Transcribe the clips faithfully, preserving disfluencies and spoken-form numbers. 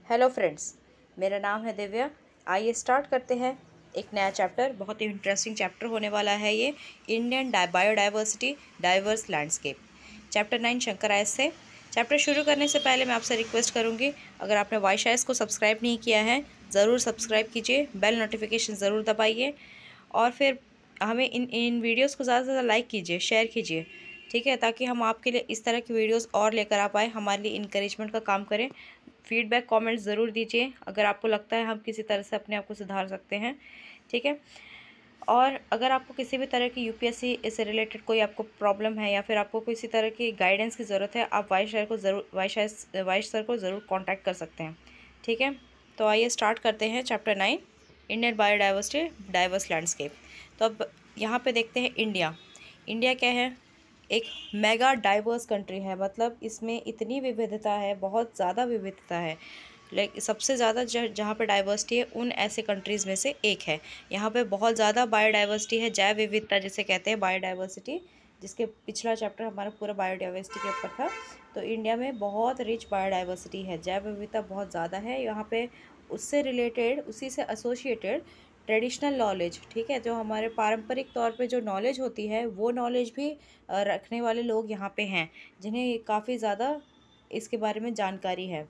Hello friends, मेरा नाम है दिव्या। आइए स्टार्ट करते हैं एक नया चैप्टर। बहुत ही इंटरेस्टिंग चैप्टर होने वाला है ये, Indian biodiversity diverse landscape. Chapter nine Shankar IAS से। चैप्टर शुरू करने से पहले मैं आपसे रिक्वेस्ट करूंगी, अगर आपने वॉइस आयस को सब्सक्राइब नहीं किया है ज़रूर सब्सक्राइब कीजिए, बेल नोटिफिकेशन ज़रूर दबाइए और फिर हमें इन इन वीडियोज़ को ज़्यादा से ज़्यादा लाइक कीजिए, शेयर कीजिए, ठीक है, ताकि हम आपके लिए इस तरह की वीडियोस और लेकर आ पाए, हमारे लिए इंकरेजमेंट का काम करें। फीडबैक कमेंट ज़रूर दीजिए अगर आपको लगता है हम किसी तरह से अपने आप को सुधार सकते हैं, ठीक है। और अगर आपको किसी भी तरह की यूपीएससी से रिलेटेड कोई आपको प्रॉब्लम है या फिर आपको किसी तरह की गाइडेंस की ज़रूरत है, आप वाइस सर को ज़रूर वाइस वाइस सर को ज़रूर कॉन्टैक्ट कर सकते हैं, ठीक है। तो आइए स्टार्ट करते हैं chapter nine, Indian biodiversity diverse landscape. तो अब यहाँ पे देखते हैं इंडिया। इंडिया क्या है? एक मेगा डाइवर्स कंट्री है, मतलब इसमें इतनी विविधता है, बहुत ज़्यादा विविधता है। लाइक सबसे ज़्यादा जहाँ पे डाइवर्सिटी है उन ऐसे कंट्रीज़ में से एक है। यहाँ पे बहुत ज़्यादा बायोडाइवर्सिटी है, जैव विविधता जिसे कहते हैं बायोडाइवर्सिटी, जिसके पिछला चैप्टर हमारा पूरा बायोडाइवर्सिटी के ऊपर था। तो इंडिया में बहुत रिच बायोडाइवर्सिटी है, जैव विविधता बहुत ज़्यादा है यहाँ पे। उससे रिलेटेड, उसी से एसोसिएटेड ट्रेडिशनल नॉलेज, ठीक है, जो हमारे पारंपरिक तौर पे जो नॉलेज होती है वो नॉलेज भी रखने वाले लोग यहाँ पे हैं, जिन्हें काफ़ी ज़्यादा इसके बारे में जानकारी है।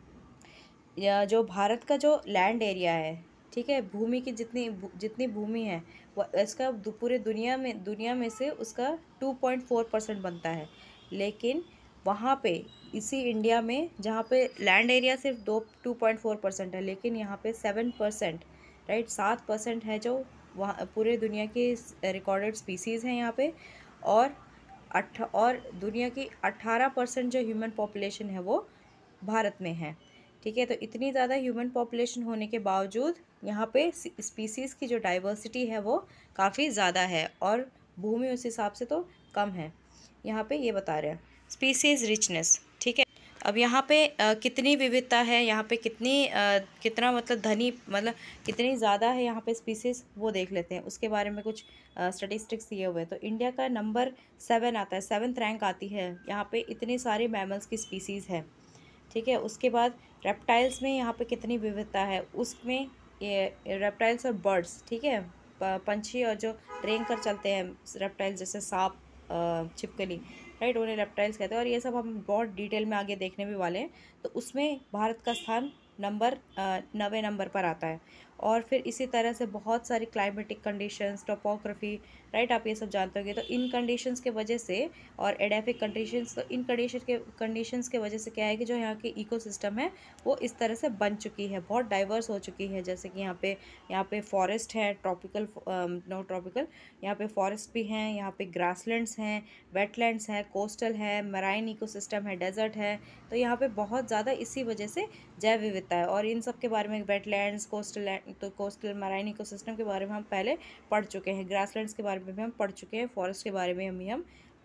या जो भारत का जो लैंड एरिया है, ठीक है, भूमि की जितनी जितनी भूमि है वो इसका पूरे दुनिया में दुनिया में से उसका टू पॉइंट फोर परसेंट बनता है। लेकिन वहाँ पे इसी इंडिया में जहाँ पे लैंड एरिया सिर्फ दो टू पॉइंट फोर परसेंट है, लेकिन यहाँ पे सेवन परसेंट, राइट, सात परसेंट है जो वहाँ पूरे दुनिया की रिकॉर्डेड स्पीसीज़ हैं यहाँ पे। और अट्ठ और दुनिया की अट्ठारह परसेंट जो ह्यूमन पॉपुलेशन है वो भारत में है, ठीक है। तो इतनी ज़्यादा ह्यूमन पॉपुलेशन होने के बावजूद यहाँ पे स्पीसीज़ की जो डाइवर्सिटी है वो काफ़ी ज़्यादा है और भूमि उस हिसाब से तो कम है। यहाँ पे ये बता रहे हैं स्पीसीज़ रिचनेस, ठीक है। अब यहाँ पे आ, कितनी विविधता है, यहाँ पे कितनी आ, कितना मतलब धनी, मतलब कितनी ज़्यादा है यहाँ पे स्पीसीज़, वो देख लेते हैं। उसके बारे में कुछ स्टैटिस्टिक्स दिए हुए हैं। तो इंडिया का नंबर सेवन आता है, सेवन्थ रैंक आती है यहाँ पे, इतने सारे मैमल्स की स्पीसीज़ है, ठीक है। उसके बाद रेप्टाइल्स में यहाँ पे कितनी विविधता है, उसमें ये रेप्टाइल्स और बर्ड्स, ठीक है, पंछी और जो रेंग कर चलते हैं रेप्टाइल्स, जैसे सांप, छिपकली, राइट, उन्हें रेप्टाइल्स कहते हैं। और ये सब हम बहुत डिटेल में आगे देखने भी वाले हैं। तो उसमें भारत का स्थान नंबर नवे नंबर पर आता है। और फिर इसी तरह से बहुत सारी क्लाइमेटिक कंडीशंस, टोपोग्राफी, राइट, आप ये सब जानते होंगे। तो इन कंडीशंस के वजह से और एडेफिक कंडीशंस, तो इन कंडीशन के कंडीशंस के वजह से क्या है कि जो यहाँ की इकोसिस्टम है वो इस तरह से बन चुकी है, बहुत डाइवर्स हो चुकी है। जैसे कि यहाँ पे यहाँ पे फॉरेस्ट है, ट्रॉपिकल, नो ट्रॉपिकल, यहाँ पे फॉरेस्ट भी हैं, यहाँ पे ग्रासलैंड्स हैं, वेटलैंड्स हैं, कोस्टल है, मराइन इकोसिस्टम है, डेजर्ट है। तो यहाँ पे बहुत ज़्यादा इसी वजह से जैव विविधता है। और इन सब के बारे में, वेटलैंड्स, कोस्टल, तो कोस्टल मराइन इकोसिस्टम के बारे में हम पहले पढ़ चुके हैं, ग्रासलैंड्स के बारे में भी हम पढ़ चुके हैं, फॉरेस्ट के बारे में हम हम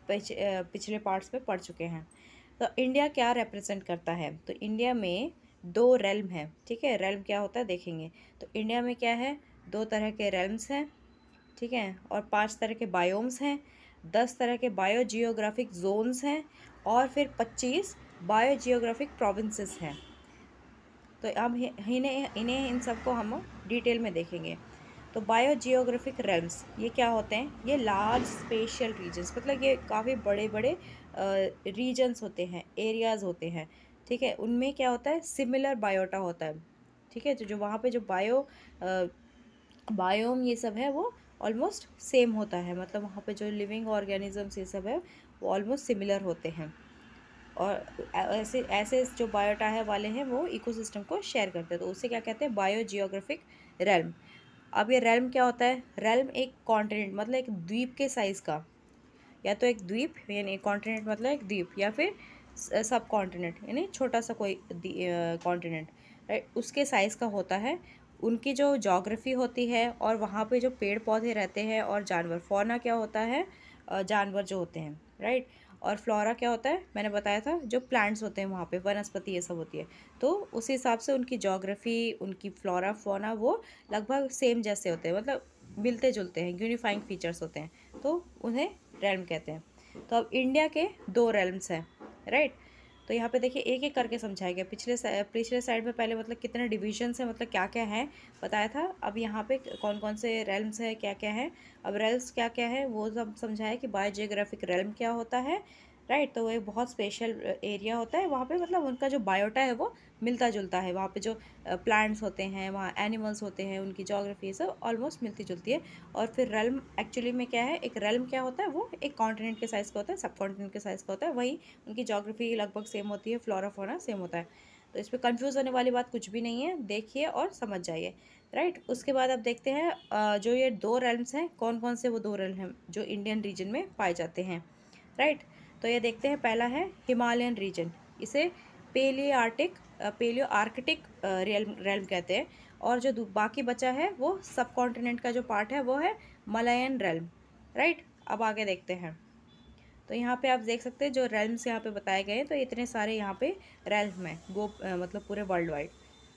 पिछले पार्ट्स में पढ़ चुके हैं। तो इंडिया क्या रिप्रेजेंट करता है? तो इंडिया में दो रेल्म है, ठीक है। रेल्म क्या होता है देखेंगे। तो इंडिया में क्या है, दो तरह के रेल्म्स हैं, ठीक है, और पांच तरह के बायोम्स हैं, दस तरह के बायो जियोग्राफिक जोन्स हैं, और फिर पच्चीस बायो जियोग्राफिक प्रोविंसेस हैं। तो अब इन्हें इन्हें इन सबको हम डिटेल में देखेंगे। तो बायो जियोग्राफिक रेल्म्स ये क्या होते हैं? ये लार्ज स्पेशियल रीजन्स, मतलब ये काफ़ी बड़े बड़े रीजन्स होते हैं, एरियाज़ होते हैं, ठीक है। उनमें क्या होता है, सिमिलर बायोटा होता है, ठीक है। तो जो वहाँ पे जो बायो बायोम ये सब है वो ऑलमोस्ट सेम होता है, मतलब वहाँ पे जो लिविंग ऑर्गेनिजम्स ये सब है वो ऑलमोस्ट सिमिलर होते हैं। और ऐसे ऐसे जो बायोटा है वाले हैं वो इकोसिस्टम को शेयर करते हैं। तो उसे क्या कहते हैं, बायो जियोग्राफिक रेल्म। अब ये रेल्म क्या होता है? रेल्म एक कॉन्टिनेंट, मतलब एक द्वीप के साइज़ का, या तो एक द्वीप यानी कॉन्टिनेंट मतलब एक द्वीप, या फिर सब कॉन्टिनेंट यानी छोटा सा कोई कॉन्टिनेंट, राइट, उसके साइज़ का होता है। उनकी जो जोग्राफी होती है और वहाँ पे जो पेड़ पौधे रहते हैं और जानवर, फौना क्या होता है, जानवर जो होते हैं, राइट, और फ्लोरा क्या होता है, मैंने बताया था, जो प्लांट्स होते हैं वहाँ पे, वनस्पति ये सब होती है। तो उस हिसाब से उनकी जोग्राफी, उनकी फ्लोरा फौना वो लगभग सेम जैसे होते हैं, मतलब मिलते जुलते हैं, यूनिफाइंग फीचर्स होते हैं, तो उन्हें रेल्म कहते हैं। तो अब इंडिया के दो रेल्म्स हैं, राइट। तो तो यहाँ पे देखिए एक एक करके समझाया गया। पिछले पिछले साइड में पहले मतलब कितने डिविजन्स हैं, मतलब क्या क्या है बताया था। अब यहाँ पे कौन कौन से रेल्म्स है, क्या क्या है, अब रेल्स क्या क्या है वो सब समझाया कि बायोजियोग्राफिक रेल्म क्या होता है, राइट। तो वो एक बहुत स्पेशल एरिया होता है वहाँ पे, मतलब उनका जो बायोटा है वो मिलता जुलता है। वहाँ पे जो प्लांट्स होते हैं, वहाँ एनिमल्स होते हैं, उनकी जोग्राफी सब ऑलमोस्ट मिलती जुलती है। और फिर रेल्म एक्चुअली में क्या है, एक रेल्म क्या होता है, वो एक कॉन्टिनेंट के साइज़ का होता है, सब कॉन्टिनेंट के साइज़ का होता है। वहीं उनकी जोग्राफी लगभग सेम होती है, फ्लोरा फौना सेम होता है। तो इस पर कन्फ्यूज़ होने वाली बात कुछ भी नहीं है, देखिए और समझ जाइए, राइट। उसके बाद अब देखते हैं अ, जो ये दो रेल्म्स हैं कौन कौन से वो दो रेल्म हैं जो इंडियन रीजन में पाए जाते हैं, राइट। तो ये देखते हैं, पहला है हिमालयन रीजन, इसे palaeo arctic palaeo arctic realm realm कहते हैं। और जो बाकी बचा है वो सब कॉन्टिनेंट का जो पार्ट है वो है मलयन रेल्म, राइट। अब आगे देखते हैं, तो यहाँ पे आप देख सकते हैं जो रेल्म्स यहाँ पे बताए गए हैं, तो इतने सारे यहाँ पे रेल्म हैं गो मतलब पूरे वर्ल्ड वाइड।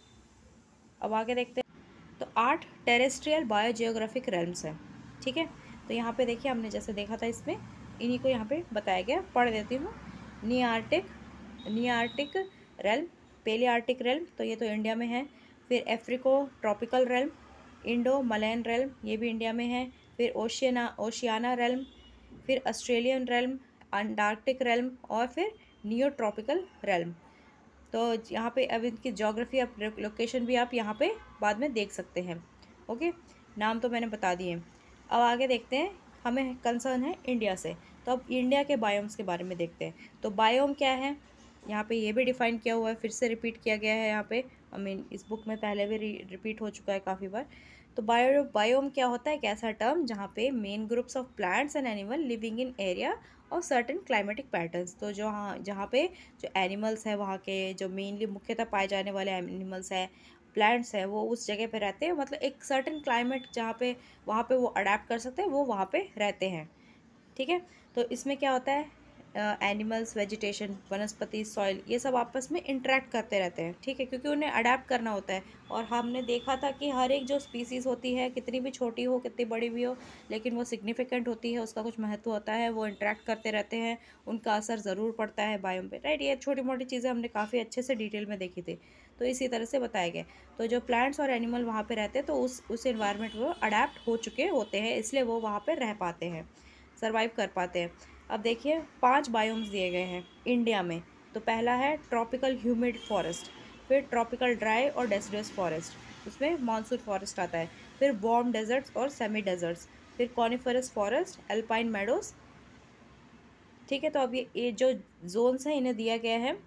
अब आगे देखते हैं, तो आठ टेरेस्ट्रियल बायोजियोग्राफिक रेल्म्स हैं, ठीक है। तो यहाँ पे देखिए हमने जैसे देखा था इसमें इन्हीं को यहाँ पे बताया गया, पढ़ देती हूँ। नियार्टिक नियार्टिक रेल्म, पेलियार्टिक रेल्म, तो ये तो इंडिया में है। फिर Afro tropical realm, Indo Malayan realm, ये भी इंडिया में है। फिर ओशियाना ओशियाना रेल्म, फिर ऑस्ट्रेलियन रेल्म, अंटार्कटिक रेल्म, और फिर नियो ट्रॉपिकल रेल्म। तो यहाँ पे अब इनकी ज्योग्राफी आप लोकेशन भी आप यहाँ पे बाद में देख सकते हैं, ओके। नाम तो मैंने बता दिए। अब आगे देखते हैं, हमें कंसर्न है इंडिया से, तो अब इंडिया के बायोम्स के बारे में देखते हैं। तो बायोम क्या है, यहाँ पे ये भी डिफाइन किया हुआ है, फिर से रिपीट किया गया है यहाँ पे, आई मीन इस बुक में पहले भी रिपीट हो चुका है काफ़ी बार। तो बायो बायोम क्या होता है, एक ऐसा टर्म जहाँ पे main groups of plants and animal living in area और सर्टेन क्लाइमेटिक पैटर्न्स। तो जो हाँ जहाँ पे जो एनिमल्स हैं वहाँ के, जो मेनली मुख्यतः पाए जाने वाले एनिमल्स हैं, प्लांट्स हैं, वो उस जगह पे रहते हैं, मतलब एक सर्टेन क्लाइमेट जहाँ पे वहाँ पे वो अडेप्ट कर सकते हैं, वो वहाँ पे रहते हैं, ठीक है। तो इसमें क्या होता है, एनिमल्स, वेजिटेशन, वनस्पति, सॉइल, ये सब आपस में इंटरेक्ट करते रहते हैं, ठीक है, क्योंकि उन्हें अडेप्ट करना होता है। और हमने देखा था कि हर एक जो स्पीसीज़ होती है, कितनी भी छोटी हो कितनी बड़ी भी हो, लेकिन वो सिग्निफिकेंट होती है, उसका कुछ महत्व होता है, वो इंटरेक्ट करते रहते हैं, उनका असर ज़रूर पड़ता है बायोम पे, राइट। ये छोटी मोटी चीज़ें हमने काफ़ी अच्छे से डिटेल में देखी थी, तो इसी तरह से बताए गए। तो जो प्लांट्स और एनिमल वहाँ पर रहते हैं, तो उस उस एनवायरनमेंट वो अडेप्ट हो चुके होते हैं, इसलिए वो वहाँ पर रह पाते हैं, सर्वाइव कर पाते हैं। अब देखिए पांच बायोम्स दिए गए हैं इंडिया में। तो पहला है ट्रॉपिकल ह्यूमिड फॉरेस्ट, फिर ट्रॉपिकल ड्राई और डेसिडुअस फॉरेस्ट, उसमें मॉनसून फॉरेस्ट आता है। फिर वार्म डेजर्ट्स और सेमी डेजर्ट्स, फिर कॉनिफरस फॉरेस्ट, एल्पाइन मेडोज, ठीक है। तो अब ये ये जो जोन्स हैं इन्हें दिया गया है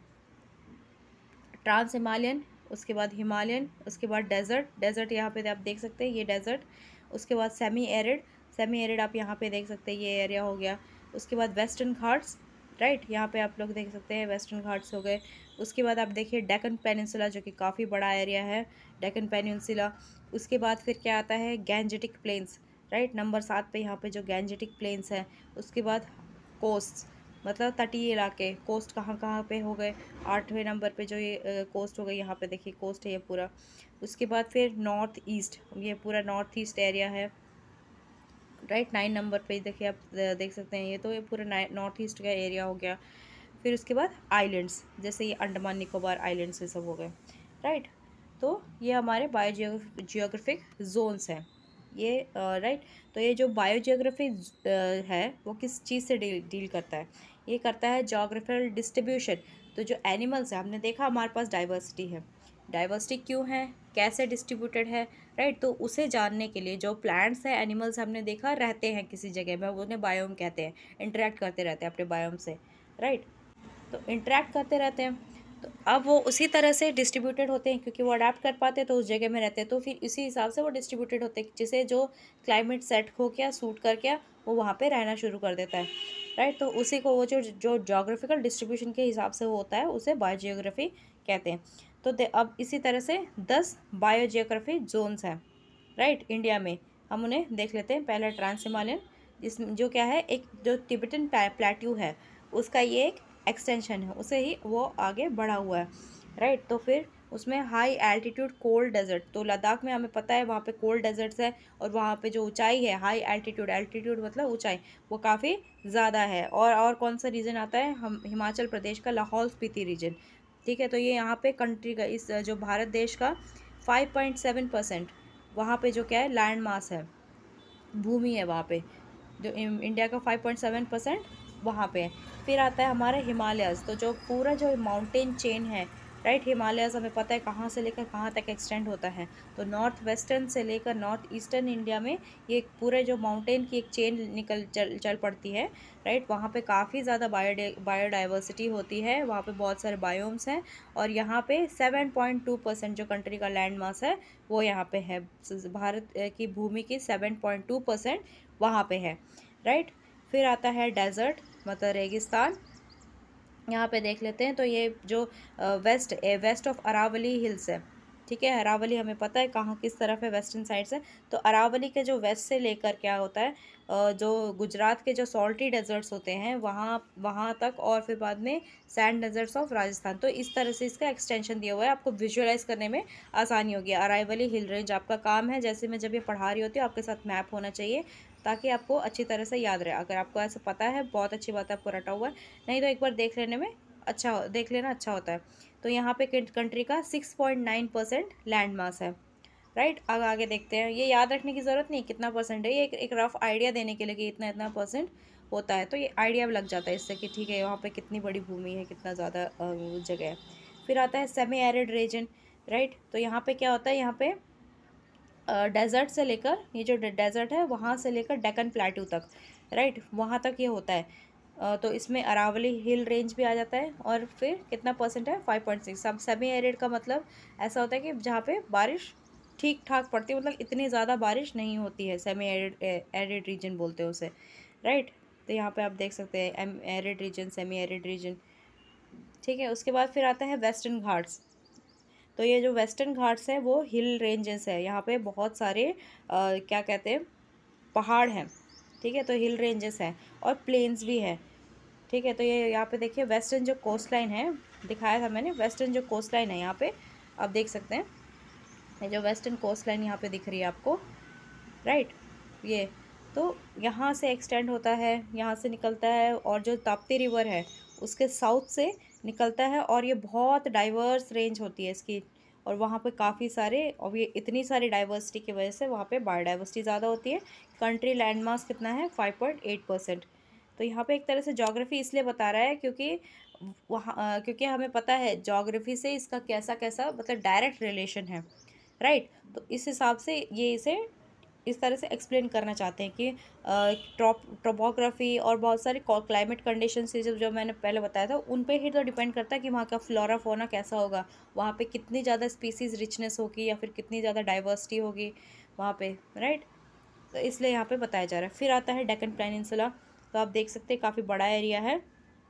ट्रांस हिमालयन, उसके बाद हिमालयन, उसके बाद डेजर्ट, डेजर्ट यहाँ पे आप देख सकते हैं ये डेजर्ट, उसके बाद सेमी एरिड, सेमी एरिड आप यहाँ पे देख सकते हैं ये एरिया हो गया। उसके बाद वेस्टर्न घाट्स, राइट, यहाँ पे आप लोग देख सकते हैं वेस्टर्न घाट्स हो गए। उसके बाद आप देखिए डेक्कन पेनिनसुला, जो कि काफ़ी बड़ा एरिया है, डेक्कन पेनिनसुला। उसके बाद फिर क्या आता है, गैंजेटिक प्लेन्स, राइट, नंबर सात पे यहाँ पे जो गैंजेटिक प्लेन्स हैं। उसके बाद कोस्ट, मतलब तटीय इलाके, कोस्ट कहाँ कहाँ पे हो गए, आठवें नंबर पे जो ये कोस्ट हो गई, यहाँ पे देखिए कोस्ट है ये पूरा। उसके बाद फिर नॉर्थ ईस्ट, ये पूरा नॉर्थ ईस्ट एरिया है, राइट, नाइन नंबर पे देखिए आप देख सकते हैं, ये तो ये पूरा नॉर्थ ईस्ट का एरिया हो गया। फिर उसके बाद आइलैंड्स, जैसे ये अंडमान निकोबार आइलैंड्स ये सब हो गए, राइट। तो ये हमारे बायोजियोग्राफिक जोन्स हैं ये, राइट। तो ये जो बायोजियोग्राफी है वो किस चीज़ से डील डील करता है, ये करता है जोग्राफिकल डिस्ट्रीब्यूशन। तो जो एनिमल्स है, हमने देखा हमारे पास डाइवर्सिटी है, डाइवर्सिटी क्यों है, कैसे डिस्ट्रीब्यूटेड है, राइट। तो उसे जानने के लिए जो प्लांट्स हैं, एनिमल्स हमने देखा रहते हैं किसी जगह में, वो उन्हें बायोम कहते हैं, इंटरेक्ट करते रहते हैं अपने बायोम से, राइट। तो इंटरेक्ट करते रहते हैं, तो अब वो उसी तरह से डिस्ट्रीब्यूटेड होते हैं, क्योंकि वो अडाप्ट कर पाते हैं तो उस जगह में रहते हैं, तो फिर इसी हिसाब से वो डिस्ट्रीब्यूटेड होते हैं, जिसे जो क्लाइमेट सेट हो गया, सूट कर गया, वो वहाँ पे रहना शुरू कर देता है, राइट। तो उसी को वो जो जो जोग्राफिकल डिस्ट्रीब्यूशन के हिसाब से वो होता है, उसे बायोजियोग्राफी कहते हैं। तो अब इसी तरह से दस बायोजियोग्राफी जोन्स हैं, राइट, इंडिया में। हम उन्हें देख लेते हैं। पहला ट्रांस हिमालयन, जिसमें जो क्या है, एक जो तिब्बतन प्लेट्यू है उसका ये एक एक्सटेंशन है, उसे ही वो आगे बढ़ा हुआ है, राइट। तो फिर उसमें हाई एल्टीट्यूड कोल्ड डेजर्ट, तो लद्दाख में हमें पता है वहाँ पे कोल्ड डेजर्ट्स है, और वहाँ पे जो ऊंचाई है हाई एल्टीट्यूड, एल्टीट्यूड मतलब ऊंचाई, वो काफ़ी ज़्यादा है। और और कौन सा रीजन आता है, हम हिमाचल प्रदेश का लाहौल स्पीति रीजन। ठीक है, तो ये यहाँ पे कंट्री का, इस जो भारत देश का फाइव पॉइंट सेवन परसेंट वहाँ पे जो क्या है लैंड मास है, भूमि है वहाँ पे, जो इंडिया का फाइव पॉइंट सेवन परसेंट वहाँ पे है। फिर आता है हमारे हिमालयस, तो जो पूरा जो माउंटेन चेन है, राइट, हिमालयस हमें पता है कहाँ से लेकर कहाँ तक एक्सटेंड होता है, तो नॉर्थ वेस्टर्न से लेकर नॉर्थ ईस्टर्न इंडिया में ये पूरे जो माउंटेन की एक चेन निकल चल चल पड़ती है, राइट। वहाँ पे काफ़ी ज़्यादा बायो बायोडाइवर्सिटी होती है, वहाँ पे बहुत सारे बायोम्स हैं, और यहाँ पे सेवन पॉइंट टू परसेंट जो कंट्री का लैंड मास है वो यहाँ पे है, भारत की भूमि की सेवन पॉइंट टू परसेंट वहाँ पे है, राइट। फिर आता है डेजर्ट मतलब रेगिस्तान, यहाँ पे देख लेते हैं। तो ये जो west west of Aravalli hills है, ठीक है, अरावली हमें पता है कहाँ किस तरफ है, वेस्टर्न साइड से। तो अरावली के जो वेस्ट से लेकर क्या होता है, जो गुजरात के जो सॉल्टी डेजर्ट्स होते हैं वहाँ वहाँ तक, और फिर बाद में सैंड डेजर्ट्स ऑफ राजस्थान। तो इस तरह से इसका एक्सटेंशन दिया हुआ है, आपको विजुअलाइज करने में आसानी होगी। अरावली हिल रेंज आपका काम है, जैसे मैं जब ये पढ़ा रही होती हूँ आपके साथ मैप होना चाहिए, ताकि आपको अच्छी तरह से याद रहे। अगर आपको ऐसा पता है बहुत अच्छी बात है, आपको रटा हुआ है, नहीं तो एक बार देख लेने में अच्छा देख लेना अच्छा होता है। तो यहाँ पे कंट्री का six point nine percent land mass है, राइट। अब आगे देखते हैं, ये याद रखने की ज़रूरत नहीं कितना परसेंट है, ये एक, एक रफ आइडिया देने के लिए कि इतना इतना परसेंट होता है, तो ये आइडिया भी लग जाता है इससे कि ठीक है यहाँ पे कितनी बड़ी भूमि है, कितना ज़्यादा जगह है। फिर आता है सेमी एरिड रीजन, राइट। तो यहाँ पे क्या होता है, यहाँ पे डेजर्ट से लेकर, ये जो डेजर्ट है वहाँ से लेकर डेक्कन प्लेटू तक, राइट, वहाँ तक ये होता है। तो इसमें अरावली हिल रेंज भी आ जाता है, और फिर कितना परसेंट है, फाइव पॉइंट सिक्स। अब सेमी एरिड का मतलब ऐसा होता है कि जहाँ पे बारिश ठीक ठाक पड़ती है, मतलब इतनी ज़्यादा बारिश नहीं होती है, सेमी एरिड एरिड रीजन बोलते हैं उसे, राइट। तो यहाँ पे आप देख सकते हैं um arid region, semi arid region, ठीक है। उसके बाद फिर आता है वेस्टर्न घाट्स। तो ये जो वेस्टर्न घाट्स है वो हिल रेंजेस है, यहाँ पे बहुत सारे आ, क्या कहते हैं पहाड़ हैं, ठीक है, तो हिल रेंजेस हैं और प्लेन्स भी है, ठीक है। तो ये यहाँ पे देखिए वेस्टर्न जो कोस्ट लाइन है, दिखाया था मैंने, वेस्टर्न जो कोस्ट लाइन है यहाँ पे आप देख सकते हैं, ये जो वेस्टर्न कोस्ट लाइन यहाँ पे दिख रही है आपको, राइट, ये तो यहाँ से एक्सटेंड होता है, यहाँ से निकलता है, और जो ताप्ती रिवर है उसके साउथ से निकलता है, और ये बहुत डाइवर्स रेंज होती है इसकी, और वहाँ पे काफ़ी सारे, और ये इतनी सारी डाइवर्सिटी की वजह से वहाँ पे बायोडाइवर्सिटी ज़्यादा होती है। कंट्री लैंड मास कितना है, फाइव पॉइंट एट परसेंट। तो यहाँ पे एक तरह से ज्योग्राफी इसलिए बता रहा है क्योंकि वहाँ क्योंकि हमें पता है ज्योग्राफी से इसका कैसा कैसा मतलब डायरेक्ट रिलेशन है, राइट। तो इस हिसाब से ये इसे इस तरह से एक्सप्लेन करना चाहते हैं कि टोपोग्राफी और बहुत सारी क्लाइमेट कंडीशन से जो जो मैंने पहले बताया था उन पे ही तो डिपेंड करता है कि वहाँ का फ्लोरा फोना कैसा होगा, वहाँ पे कितनी ज़्यादा स्पीसीज रिचनेस होगी या फिर कितनी ज़्यादा डाइवर्सिटी होगी वहाँ पे, राइट। तो इसलिए यहाँ पे बताया जा रहा है। फिर आता है डेक्कन पेनिनसुला, तो आप देख सकते हैं काफ़ी बड़ा एरिया है,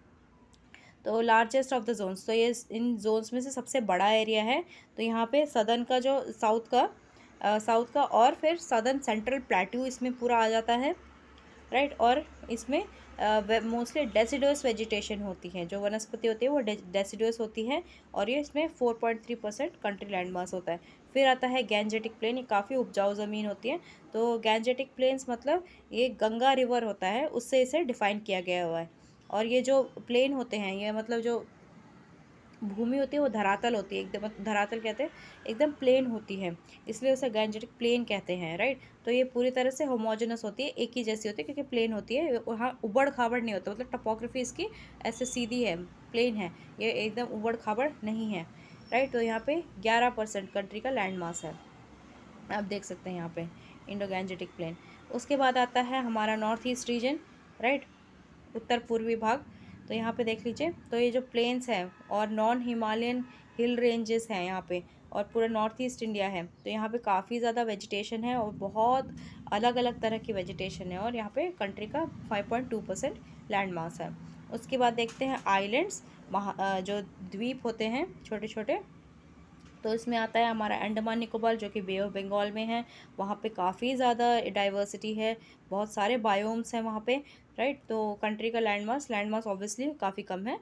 तो लार्जेस्ट ऑफ द जोन्स, तो ये इन जोन्स में से सबसे बड़ा एरिया है। तो यहाँ पे सदर्न का जो साउथ का साउथ uh, का और फिर सदर्न सेंट्रल प्लेट्यू इसमें पूरा आ जाता है, राइट। और इसमें मोस्टली डेसिडुअस वेजिटेशन होती है, जो वनस्पति होती है वो डेसिडुअस होती है, और ये इसमें four point three percent country land mass होता है। फिर आता है गैंजेटिक प्लेन, ये काफ़ी उपजाऊ ज़मीन होती है। तो गैंजेटिक प्लेन्स मतलब ये गंगा रिवर होता है उससे इसे डिफाइन किया गया हुआ है। और ये जो प्लेन होते हैं, ये मतलब जो भूमि होती है वो धरातल होती है, एकदम धरातल कहते हैं, एकदम प्लेन होती है, इसलिए उसे गैंजेटिक प्लेन कहते हैं, राइट। तो ये पूरी तरह से होमोजेनस होती है, एक ही जैसी होती है, क्योंकि प्लेन होती है, वहाँ उबड़ खाबड़ नहीं होता, मतलब टपोग्राफी इसकी ऐसे सीधी है, प्लेन है, ये एकदम उबड़ खाबड़ नहीं है, राइट। तो यहाँ पे ग्यारह परसेंट कंट्री का लैंड मास है, आप देख सकते हैं यहाँ पे इंडो गैंजेटिक प्लेन। उसके बाद आता है हमारा नॉर्थ ईस्ट रीजन, राइट, उत्तर पूर्वी भाग। तो यहाँ पे देख लीजिए, तो ये जो प्लेन्स हैं और नॉन हिमालयन हिल रेंजेस हैं यहाँ पे, और पूरा नॉर्थ ईस्ट इंडिया है, तो यहाँ पे काफ़ी ज़्यादा वेजिटेशन है और बहुत अलग अलग तरह की वेजिटेशन है, और यहाँ पे कंट्री का five point two percent land mass है। उसके बाद देखते हैं आइलैंड्स, महा जो द्वीप होते हैं छोटे छोटे, तो इसमें आता है हमारा अंडमान निकोबार जो कि बे ऑफ बंगाल में है, वहाँ पे काफ़ी ज़्यादा डाइवर्सिटी है, बहुत सारे बायोम्स हैं वहाँ पे, राइट। तो कंट्री का land mass land mass obviously काफ़ी कम है,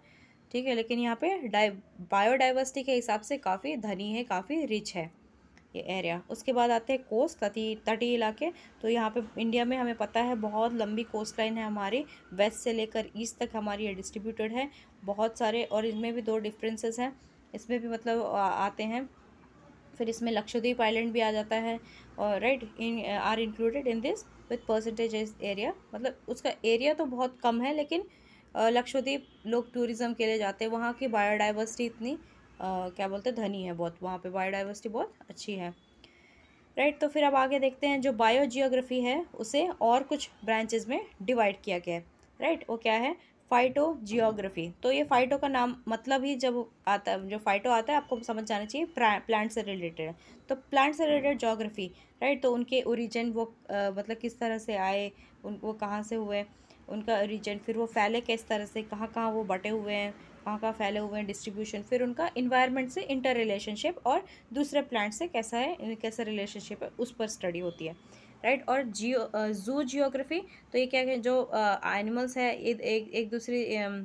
ठीक है, लेकिन यहाँ पे डाइ बायोडाइवर्सिटी के हिसाब से काफ़ी धनी है, काफ़ी रिच है ये एरिया। उसके बाद आते हैं कोस्ट, तटीय तटीय इलाके। तो यहाँ पे इंडिया में हमें पता है बहुत लंबी कोस्ट लाइन है हमारी, वेस्ट से लेकर ईस्ट तक हमारी ये डिस्ट्रीब्यूटेड है बहुत सारे, और इनमें भी दो डिफरेंसेस हैं, इसमें भी मतलब आते हैं। फिर इसमें लक्षद्वीप आइलैंड भी आ जाता है, और right in are included in this with percentage area, मतलब उसका एरिया तो बहुत कम है, लेकिन लक्षद्वीप लोग टूरिज़्म के लिए जाते हैं, वहाँ की बायोडाइवर्सिटी इतनी Uh, क्या बोलते हैं धनी है बहुत, वहाँ पे बायोडाइवर्सिटी बहुत अच्छी है, राइट। तो फिर अब आगे देखते हैं, जो बायो जियोग्राफी है उसे और कुछ ब्रांचेस में डिवाइड किया गया है, राइट। वो क्या है? Phytogeography. तो ये फाइटो का नाम मतलब ही जब आता है, जो फाइटो आता है आपको समझ जाना चाहिए प्लांट से रिलेटेड है, तो प्लांट से रिलेटेड जियोग्राफी, राइट। तो उनके ओरिजिन वो आ, मतलब किस तरह से आए, उन वो कहाँ से हुए, उनका ओरिजिन, फिर वो फैले किस तरह से, कहाँ कहाँ वो बटे हुए हैं, कहाँ कहाँ फैले हुए हैं, डिस्ट्रीब्यूशन, फिर उनका इन्वायरमेंट से इंटर रिलेशनशिप और दूसरे प्लांट से कैसा है, कैसा रिलेशनशिप है, उस पर स्टडी होती है, राइट। और जियो जू जियोग्राफी, तो ये क्या है, जो एनिमल्स है एक एक दूसरी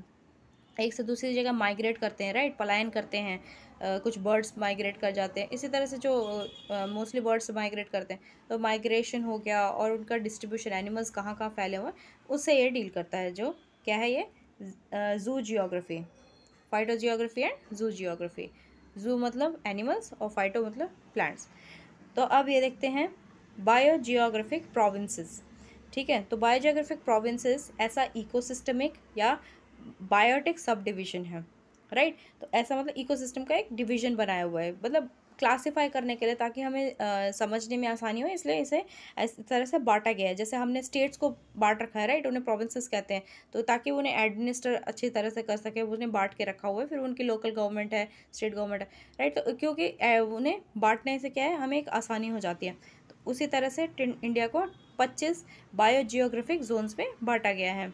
एक से दूसरी जगह माइग्रेट करते हैं, राइट, पलायन करते हैं, uh, कुछ बर्ड्स माइग्रेट कर जाते हैं, इसी तरह से जो मोस्टली बर्ड्स माइग्रेट करते हैं, तो माइग्रेशन हो गया और उनका डिस्ट्रीब्यूशन, एनिमल्स कहाँ कहाँ फैले हुए हैं, उससे ये डील करता है, जो क्या है ये zoogeography, phytogeography and zoogeography. Zoo मतलब एनिमल्स और फाइटो मतलब प्लांट्स। तो अब ये देखते हैं बायो जियोग्राफिक प्रोविंसेस, ठीक है। तो बायो जियोग्राफिक प्रोविंसेस ऐसा इकोसिस्टमिक या बायोटिक सब डिवीजन है, राइट। तो ऐसा मतलब इकोसिस्टम का एक डिवीजन बनाया हुआ है, मतलब क्लासिफाई करने के लिए, ताकि हमें आ, समझने में आसानी हो, इसलिए इसे इस तरह से बांटा गया है। जैसे हमने स्टेट्स को बांट रखा है, राइट, उन्हें प्रोविंसेस कहते हैं, तो ताकि उन्हें एडमिनिस्टर अच्छी तरह से कर सके, उन्हें बांट के रखा हुआ है, फिर उनकी लोकल गवर्नमेंट है, स्टेट गवर्नमेंट है, राइट। तो क्योंकि उन्हें बांटने से क्या है, हमें एक आसानी हो जाती है। तो उसी तरह से इंडिया को पच्चीस बायो जियोग्राफिक जोन्स में बांटा गया है।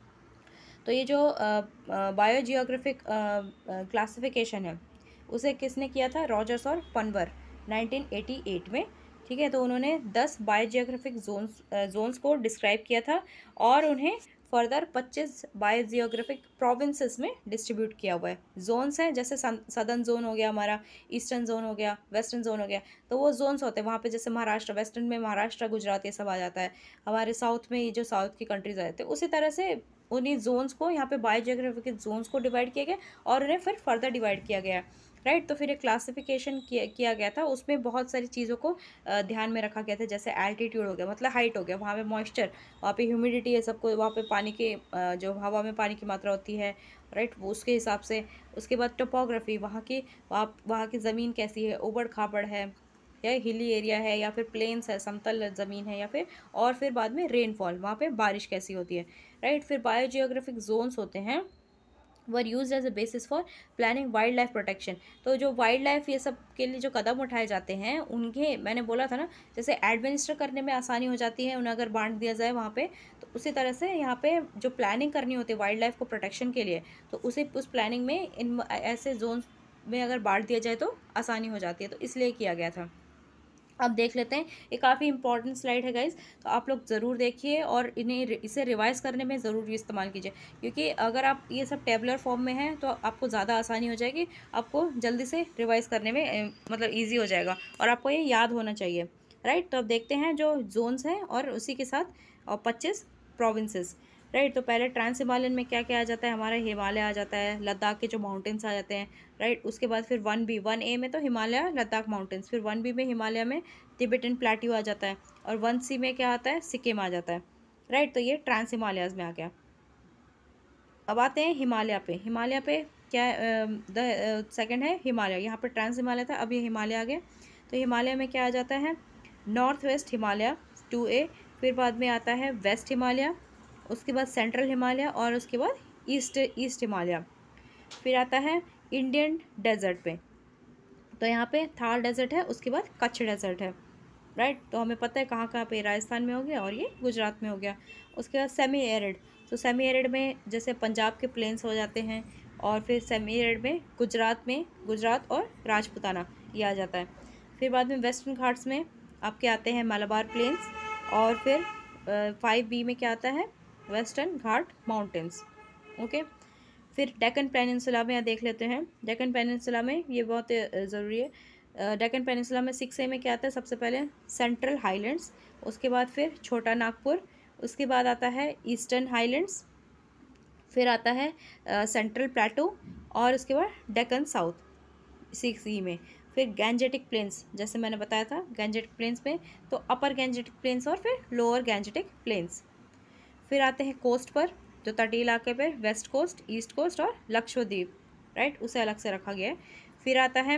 तो ये जो बायो जियोग्राफिक क्लासिफिकेशन है उसे किसने किया था? रॉजर्स और पनवर नाइनटीन एटी एट में, ठीक है। तो उन्होंने दस बायो जियोग्राफिक जोन्स जोन्स को डिस्क्राइब किया था और उन्हें फर्दर पच्चीस बायो जियोग्राफिक प्रोविंसेस में डिस्ट्रीब्यूट किया हुआ है। जोन्स हैं जैसे सदर्न जोन हो गया हमारा, ईस्टर्न जोन हो गया, वेस्टर्न जोन हो गया, तो वो जोन्स होते हैं वहाँ पे, जैसे महाराष्ट्र, वेस्टर्न में महाराष्ट्र, गुजरात, ये सब आ जाता है। हमारे साउथ में ये जो साउथ की कंट्रीज आ जाते हैं, उसी तरह से उन्हीं जोन्स को यहाँ पे बायो जियोग्राफिक जोन्स को डिवाइड किया गया और उन्हें फिर फर्दर डिवाइड किया गया, राइट। तो फिर एक क्लासिफिकेशन किया किया गया था, उसमें बहुत सारी चीज़ों को ध्यान में रखा गया था, जैसे एल्टीट्यूड हो गया, मतलब हाइट हो गया, वहाँ पे मॉइस्चर, वहाँ पे ह्यूमिडिटी है, सबको वहाँ पे पानी के जो हवा में पानी की मात्रा होती है, राइट, वो उसके हिसाब से। उसके बाद टोपोग्राफी, वहाँ की वहाँ वहाँ की ज़मीन कैसी है, ऊबड़ खाबड़ है या हिली एरिया है या फिर प्लेन्स है, समतल ज़मीन है, या फिर और फिर बाद में रेनफॉल, वहाँ पे बारिश कैसी होती है, राइट। फिर बायो जियोग्राफिक जोन्स होते हैं were use as a basis for planning wildlife protection. तो जो वाइल्ड लाइफ ये सब के लिए जो कदम उठाए जाते हैं, उनके मैंने बोला था ना, जैसे एडमिनिस्टर करने में आसानी हो जाती है उन्हें अगर बांट दिया जाए वहाँ पे, तो उसी तरह से यहाँ पे जो प्लानिंग करनी होती है वाइल्ड लाइफ को प्रोटेक्शन के लिए, तो उसे उस प्लानिंग में इन ऐसे जोन में अगर बांट दिया जाए तो आसानी हो जाती है, तो इसलिए किया गया था। अब देख लेते हैं, ये काफ़ी इंपॉर्टेंट स्लाइड है गाइज, तो आप लोग ज़रूर देखिए और इन्हें इसे रिवाइज करने में ज़रूर इस्तेमाल कीजिए, क्योंकि अगर आप ये सब टेबलर फॉर्म में हैं तो आपको ज़्यादा आसानी हो जाएगी, आपको जल्दी से रिवाइज करने में मतलब ईजी हो जाएगा और आपको ये याद होना चाहिए, राइट। तो अब देखते हैं जो जोन्स हैं और उसी के साथ और पच्चीस प्रोविंसेस, राइट। तो पहले ट्रांस हिमालयन में क्या क्या आ जाता है, हमारा हिमालय आ जाता है, लद्दाख के जो माउंटेन्स आ जाते हैं, राइट। उसके बाद फिर वन बी वन ए में तो हिमालय लद्दाख माउंटेन्स, फिर वन बी में हिमालय में तिबेटन प्लेट्यू आ जाता है, और वन सी में क्या आता है, सिक्किम आ जाता है, राइट। तो ये ट्रांस हिमालयाज में आ गया। अब आते हैं हिमालय पे। हिमालय पे क्या द सेकेंड है हिमालय, यहाँ पर ट्रांस हिमालय था, अब ये हिमालय आ गया। तो हिमालय में क्या आ जाता है, north west Himalaya two A, फिर बाद में आता है वेस्ट हिमालय, उसके बाद सेंट्रल हिमालय और उसके बाद ईस्ट ईस्ट हिमालय, फिर आता है इंडियन डेजर्ट पे। तो यहाँ पे थार डेजर्ट है, उसके बाद कच्छ डेजर्ट है, राइट। तो हमें पता है कहाँ कहाँ पे, राजस्थान में हो गया और ये गुजरात में हो गया। उसके बाद सेमी एरिड, तो सेमी एरिड में जैसे पंजाब के प्लेन्स हो जाते हैं, और फिर सेमी एरिड में गुजरात में गुजरात और राजपुताना ये आ जाता है। फिर बाद में वेस्टर्न घाट्स में आपके आते हैं मलाबार प्लेन्स, और फिर फाइव बी में क्या आता है, वेस्टर्न घाट माउंटेन्स, ओके। फिर डेक्कन पेनिनसुला में यहाँ देख लेते हैं। डेक्कन पेनिनसुला में ये बहुत ज़रूरी है। डेक्कन पेनिनसुला में सिक्स ए में क्या आता है, सबसे पहले सेंट्रल हाईलैंड्स, उसके बाद फिर छोटा नागपुर, उसके बाद आता है ईस्टर्न हाईलैंड्स, फिर आता है सेंट्रल प्लेटो, और उसके बाद डेक्कन साउथ सिक्स ई में। फिर गैंजेटिक प्लेन्स, जैसे मैंने बताया था गैंजेटिक प्लेन्स में, तो अपर गैंजेटिक प्लेन्स और फिर लोअर गैंजेटिक प्लेन्स। फिर आते हैं कोस्ट पर, जो तटीय इलाके पर, वेस्ट कोस्ट, ईस्ट कोस्ट और लक्षद्वीप, राइट, उसे अलग से रखा गया है। फिर आता है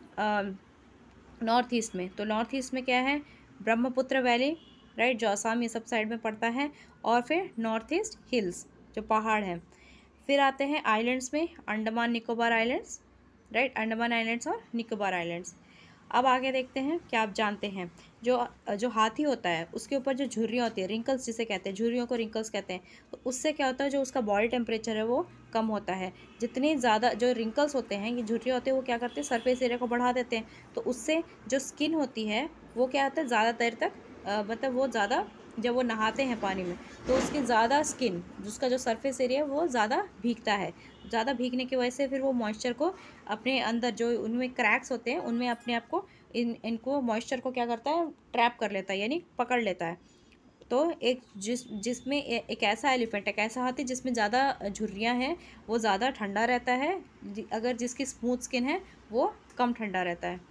नॉर्थ ईस्ट में, तो नॉर्थ ईस्ट में क्या है, ब्रह्मपुत्र वैली, राइट, जो असम ये सब साइड में पड़ता है, और फिर नॉर्थ ईस्ट हिल्स जो पहाड़ हैं। फिर आते हैं आइलैंड्स में, Andaman Nicobar islands, right, Andaman islands और निकोबार आइलैंड्स। अब आगे देखते हैं, क्या आप जानते हैं जो जो हाथी होता है उसके ऊपर जो झुर्रियाँ होती है, रिंकल्स जिसे कहते हैं, झुर्रियों को रिंकल्स कहते हैं, तो उससे क्या होता है, जो उसका बॉडी टेम्परेचर है वो कम होता है। जितनी ज़्यादा जो रिंकल्स होते हैं, ये झुर्रियाँ होती है, वो क्या करते हैं, सरफेस एरिया को बढ़ा देते हैं, तो उससे जो स्किन होती है वो क्या होता है, ज़्यादा देर तक आ, मतलब वो ज़्यादा, जब वो नहाते हैं पानी में तो उसकी ज़्यादा स्किन, जिसका जो सरफेस एरिया है वो ज़्यादा भीगता है। ज़्यादा भीगने की वजह से फिर वो मॉइस्चर को अपने अंदर, जो उनमें क्रैक्स होते हैं उनमें अपने आप को, इन इनको मॉइस्चर को क्या करता है, ट्रैप कर लेता है, यानी पकड़ लेता है। तो एक जिस जिसमें एक ऐसा एलिफेंट, एक ऐसा हाथी जिसमें ज़्यादा झुर्रियाँ हैं, वो ज़्यादा ठंडा रहता है, अगर जिसकी स्मूथ स्किन है वो कम ठंडा रहता है।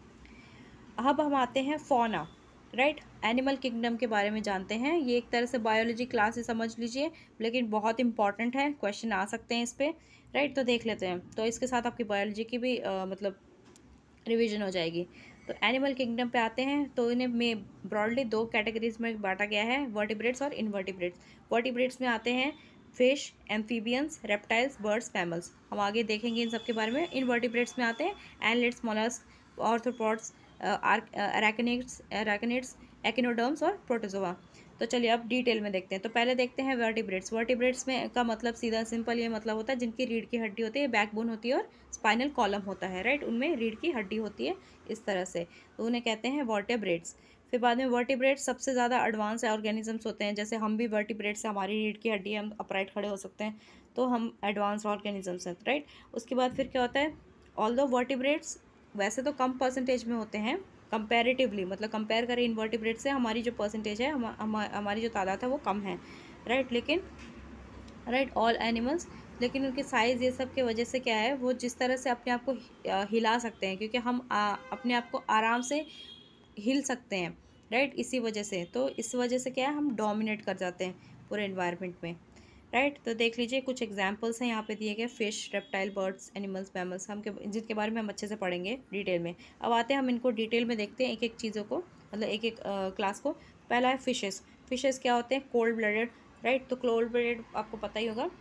अब हम आते हैं फौना, राइट, एनिमल किंगडम के बारे में जानते हैं। ये एक तरह से बायोलॉजी क्लास ही समझ लीजिए, लेकिन बहुत इंपॉर्टेंट है, क्वेश्चन आ सकते हैं इस पर, राइट, तो देख लेते हैं। तो इसके साथ आपकी बायोलॉजी की भी आ, मतलब रिवीजन हो जाएगी। तो एनिमल किंगडम पे आते हैं, तो इन्हें में ब्रॉडली दो कैटेगरीज में बांटा गया है, वर्टिब्रेट्स और इनवर्टिब्रेट्स। वर्टिब्रेट्स में आते हैं fish, amphibians, reptiles, birds, mammals. हम आगे देखेंगे इन सब के बारे में। इनवर्टिब्रेट्स में आते हैं एनलेट्स, मोलस्क, आर्थ्रोपॉड्स, अराकिनिड्स अराकिनिड्स एकिनोडर्म्स और प्रोटोजोआ। तो चलिए अब डिटेल में देखते हैं। तो पहले देखते हैं वर्टिब्रेट्स। वर्टिब्रेट्स में का मतलब सीधा सिंपल ये मतलब होता है, जिनकी रीढ़ की हड्डी होती है, बैकबोन होती है और स्पाइनल कॉलम होता है, राइट, उनमें रीढ़ की हड्डी होती है इस तरह से, तो उन्हें कहते हैं वर्टिब्रेट्स। फिर बाद में वर्टिब्रेट्स सबसे ज़्यादा एडवांस ऑर्गेनिजम्स होते हैं, जैसे हम भी वर्टिब्रेट्स से, हमारी रीढ़ की हड्डी है, हम अपराइट खड़े हो सकते हैं, तो हम एडवांस ऑर्गेनिजम्स हैं, राइट। उसके बाद फिर क्या होता है, ऑल्दो वर्टिब्रेट्स वैसे तो कम परसेंटेज में होते हैं कंपैरेटिवली, मतलब कंपेयर करें इनवर्टिब्रेट से, हमारी जो परसेंटेज है, हम, हम हमारी जो तादाद है वो कम है, राइट, लेकिन राइट ऑल एनिमल्स, लेकिन उनके साइज़ ये सब की वजह से क्या है, वो जिस तरह से अपने आप को हिला सकते हैं, क्योंकि हम आ, अपने आप को आराम से हिल सकते हैं, राइट, इसी वजह से, तो इस वजह से क्या है, हम डोमिनेट कर जाते हैं पूरे इन्वायरमेंट में, राइट। तो देख लीजिए कुछ एग्जांपल्स हैं यहाँ पे दिए गए, fish, reptile, birds, animals, mammals, हम के जिनके बारे में हम अच्छे से पढ़ेंगे डिटेल में। अब आते हैं हम इनको डिटेल में देखते हैं, एक एक चीज़ों को, मतलब एक एक क्लास को। पहला है फिशेस। फिशेस क्या होते हैं, कोल्ड ब्लडेड, राइट, तो कोल्ड ब्लडेड आपको पता ही होगा,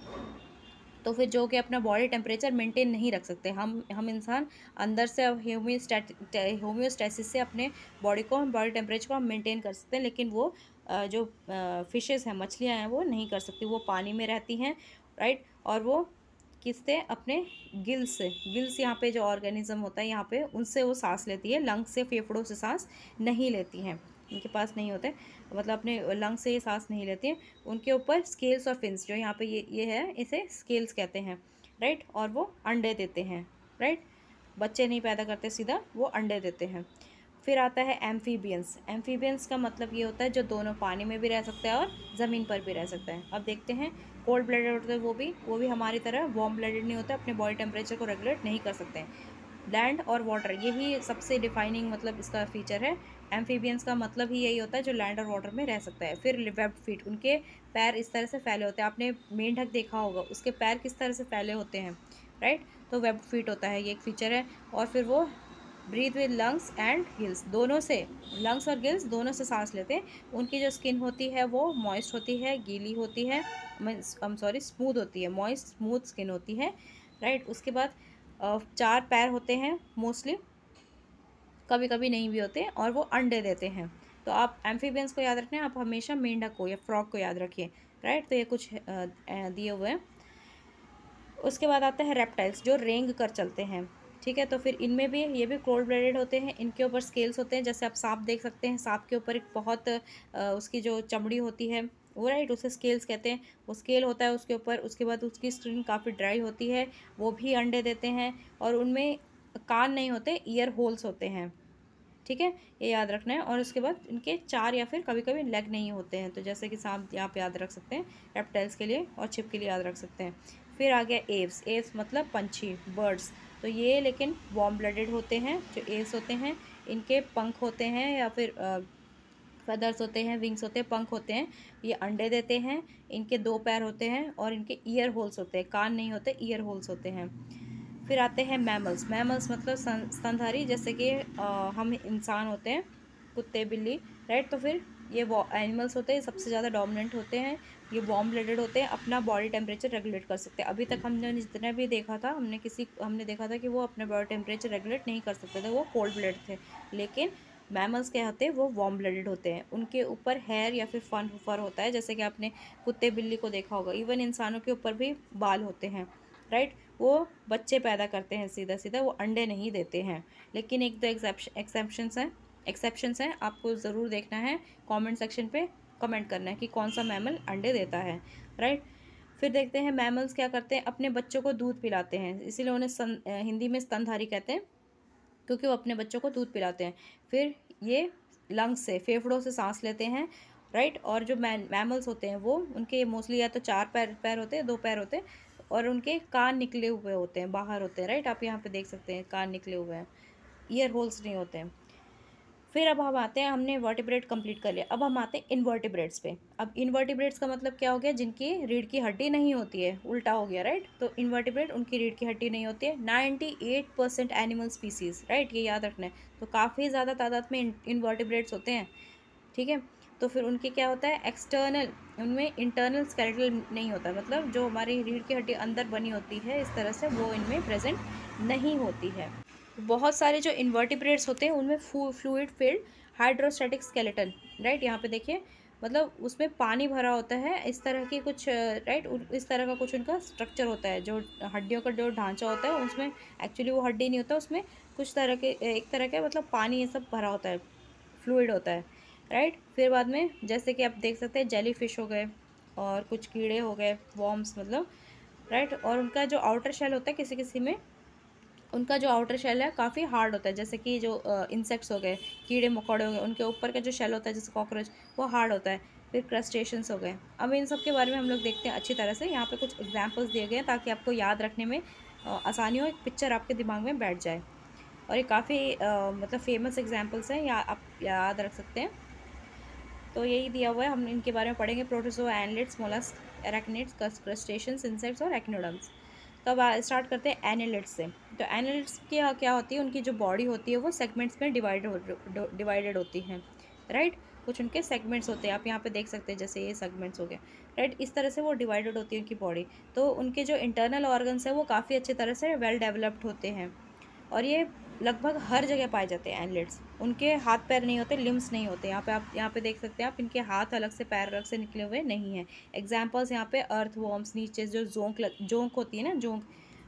तो फिर जो कि अपना बॉडी टेम्परेचर मेंटेन नहीं रख सकते। हम हम इंसान अंदर से होम्योस्टैट होम्योस्टैसिस से अपने बॉडी को, बॉडी टेम्परेचर को हम मेंटेन कर सकते हैं, लेकिन वो जो फिशेस हैं, मछलियां हैं, वो नहीं कर सकती, वो पानी में रहती हैं, राइट, और वो किससे, अपने गिल्स से, गिल्स यहाँ पे जो ऑर्गेनिज्म होता है यहाँ पे, उनसे वो सांस लेती है, लंग्स से, फेफड़ों से सांस नहीं लेती हैं, उनके पास नहीं होते, मतलब अपने लंग से ये सांस नहीं लेती हैं। उनके ऊपर स्केल्स और फिन्स, जो यहाँ पे ये ये है, इसे स्केल्स कहते हैं, राइट, और वो अंडे देते हैं, राइट, बच्चे नहीं पैदा करते सीधा, वो अंडे देते हैं। फिर आता है एम्फीबियंस। एम्फीबियंस का मतलब ये होता है जो दोनों पानी में भी रह सकता है और ज़मीन पर भी रह सकता है। अब देखते हैं, कोल्ड ब्लडेड होते हैं वो भी वो भी हमारी तरह वार्म ब्लडेड नहीं होता, अपने बॉडी टेम्परेचर को रेगुलेट नहीं कर सकते हैं। लैंड और वाटर, यही सबसे डिफाइनिंग मतलब इसका फीचर है। एम्फीबियंस का मतलब ही यही होता है जो लैंड और वाटर में रह सकता है। फिर वेब फीट, उनके पैर इस तरह से फैले होते हैं, आपने मेंढक देखा होगा, उसके पैर किस तरह से फैले होते हैं, राइट, तो वेब फीट होता है, ये एक फीचर है। और फिर वो breathe with lungs and gills, दोनों से, लंग्स और गिल्स दोनों से सांस लेते हैं। उनकी जो स्किन होती है वो मॉइस्ट होती है, गीली होती है, आई एम सॉरी स्मूथ होती है, मॉइस्ट स्मूथ स्किन होती है, राइट। उसके बाद चार पैर होते हैं मोस्टली, कभी कभी नहीं भी होते, और वो अंडे देते हैं। तो आप एम्फीबियंस को याद रखना है, आप हमेशा मेंढक को या फ्रॉग को याद रखिए, राइट। तो ये कुछ दिए हुए हैं। उसके बाद आता है रेप्टाइल्स, जो रेंग कर चलते हैं, ठीक है। तो फिर इनमें भी, ये भी कोल्ड ब्लडेड होते हैं, इनके ऊपर स्केल्स होते हैं, जैसे आप सांप देख सकते हैं, सांप के ऊपर एक बहुत उसकी जो चमड़ी होती है वो राइट, उसे स्केल्स कहते हैं। वो स्केल होता है उसके ऊपर, उसके बाद उसकी स्किन काफ़ी ड्राई होती है, वो भी अंडे देते हैं और उनमें कान नहीं होते, ईयर होल्स होते हैं, ठीक है, ये याद रखना है। और उसके बाद इनके चार या फिर कभी कभी लेग नहीं होते हैं, तो जैसे कि सांप यहाँ पे याद रख सकते हैं रेप्टाइल्स के लिए, और छिप के लिए याद रख सकते हैं। फिर आ गया एव्स। एव्स मतलब पंछी, बर्ड्स। तो ये लेकिन वार्म ब्लडेड होते हैं जो एव्स होते हैं। इनके पंख होते हैं या फिर फेदर्स होते हैं, विंग्स होते हैं, पंख होते हैं। ये अंडे देते हैं। इनके दो पैर होते हैं और इनके ईयर होल्स होते हैं, कान नहीं होते, ईयर होल्स होते हैं। फिर आते हैं मैमल्स। मैमल्स मतलब स्तनधारी, जैसे कि हम इंसान होते हैं, कुत्ते, बिल्ली, राइट। तो फिर ये वो एनिमल्स होते हैं, सबसे ज़्यादा डोमिनेंट होते हैं। ये वार्म ब्लडेड होते हैं, अपना बॉडी टेम्परेचर रेगुलेट कर सकते हैं। अभी तक हमने जितना भी देखा था, हमने किसी हमने देखा था कि वो अपने बॉडी टेम्परेचर रेगुलेट नहीं कर सकते थे, वो कोल्ड ब्लड थे। लेकिन मैमल्स क्या होते हैं, वो वार्म ब्लडेड होते हैं। उनके ऊपर हेयर या फिर फन फर होता है, जैसे कि आपने कुत्ते बिल्ली को देखा होगा। इवन इंसानों के ऊपर भी बाल होते हैं, राइट। वो बच्चे पैदा करते हैं सीधा सीधा, वो अंडे नहीं देते हैं। लेकिन एक दो एक्सेप्शंस हैं एक्सेप्शंस हैं आपको ज़रूर देखना है, कमेंट सेक्शन पे कमेंट करना है कि कौन सा मैमल अंडे देता है, राइट। फिर देखते हैं मैमल्स क्या करते हैं, अपने बच्चों को दूध पिलाते हैं, इसीलिए उन्हें सन, हिंदी में स्तनधारी कहते हैं, क्योंकि वो अपने बच्चों को दूध पिलाते हैं। फिर ये लंग्स से, फेफड़ों से सांस लेते हैं, राइट। और जो मैमल्स होते हैं वो, उनके मोस्टली या तो चार पैर पैर होते हैं, दो पैर होते हैं, और उनके कान निकले हुए होते हैं, बाहर होते हैं, राइट। आप यहाँ पे देख सकते हैं कान निकले हुए हैं, ईयर होल्स नहीं होते हैं। फिर अब हम आते हैं, हमने वर्टिब्रेट कंप्लीट कर लिया, अब हम आते हैं इनवर्टिब्रेट्स पे। अब इनवर्टिब्रेट्स का मतलब क्या हो गया, जिनकी रीढ़ की हड्डी नहीं होती है, उल्टा हो गया, राइट। तो इनवर्टिब्रेट, उनकी रीढ़ की हड्डी नहीं होती है। Ninety eight percent animal species, right, ये याद रखना है। तो काफ़ी ज़्यादा तादाद में इनवर्टिब्रेट्स होते हैं, ठीक है। तो फिर उनके क्या होता है, एक्सटर्नल, उनमें इंटरनल स्केलेटल नहीं होता, मतलब जो हमारी रीढ़ की हड्डी अंदर बनी होती है इस तरह से, वो इनमें प्रेजेंट नहीं होती है। बहुत सारे जो इन्वर्टिब्रेट्स होते हैं उनमें fluid filled hydrostatic skeleton, right. यहाँ पे देखिए, मतलब उसमें पानी भरा होता है, इस तरह की कुछ, राइट, इस तरह का कुछ उनका स्ट्रक्चर होता है। जो हड्डियों का जो ढांचा होता है उसमें एक्चुअली वो हड्डी नहीं होता, उसमें कुछ तरह के, एक तरह के, मतलब पानी ये सब भरा होता है, फ्लूइड होता है, राइट। फिर बाद में जैसे कि आप देख सकते हैं जेली फिश हो गए और कुछ कीड़े हो गए, वॉर्म्स मतलब, राइट। और उनका जो आउटर शेल होता है, किसी किसी में उनका जो आउटर शेल है काफ़ी हार्ड होता है, जैसे कि जो इंसेक्ट्स हो गए, कीड़े मकोड़े हो गए, उनके ऊपर का जो शेल होता है जैसे कॉकरोच, वो हार्ड होता है। फिर क्रस्टेशंस हो गए। अब इन सब के बारे में हम लोग देखते हैं अच्छी तरह से। यहाँ पे कुछ एग्जांपल्स दिए गए हैं ताकि आपको याद रखने में आसानी हो, एक पिक्चर आपके दिमाग में बैठ जाए। और ये काफ़ी मतलब फेमस एग्जाम्पल्स हैं, या आप याद रख सकते हैं। तो यही दिया हुआ है, हम इनके बारे में पढ़ेंगे, protozoa, annelids, mollusc, arachnids, crustaceans, insects और एक्नोडर्म्स। तो अब स्टार्ट करते हैं एनालिड्स से। तो एनालिड्स की क्या होती है, उनकी जो बॉडी होती है वो सेगमेंट्स में डिवाइड हो डिवाइडेड होती है, राइट। कुछ उनके सेगमेंट्स होते हैं, आप यहाँ पे देख सकते हैं, जैसे ये सेगमेंट्स हो गए, राइट। इस तरह से वो डिवाइडेड होती है उनकी बॉडी। तो उनके जो इंटरनल ऑर्गन्स हैं वो काफ़ी अच्छी तरह से वेल डेवलप्ड होते हैं, और ये लगभग हर जगह पाए जाते हैं एनालिड्स। उनके हाथ पैर नहीं होते, लिम्स नहीं होते। यहाँ पे आप यहाँ पे देख सकते हैं आप, इनके हाथ अलग से, पैर अलग से निकले हुए नहीं हैं। एग्जाम्पल्स यहाँ पे अर्थ वॉर्म्स, नीचे जो जोंक जोंक होती है ना, जोंक,